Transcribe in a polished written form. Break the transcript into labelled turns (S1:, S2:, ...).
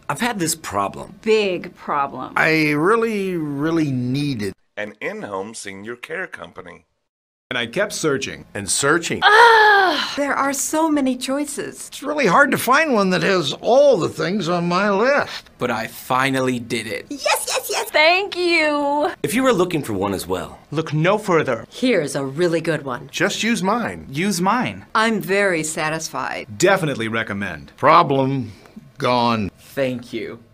S1: I've had this problem.
S2: Big problem.
S3: I really needed
S4: an in-home senior care company.
S5: And I kept searching.
S3: and searching.
S2: There are so many choices.
S3: It's really hard to find one that has all the things on my list.
S1: But I finally did it.
S2: Yes, yes, yes. Thank you.
S1: If you were looking for one as well,
S6: Look no further.
S7: Here's a really good one.
S3: Just use mine.
S6: Use mine.
S2: I'm very satisfied.
S5: Definitely recommend.
S3: Problem gone.
S1: thank you.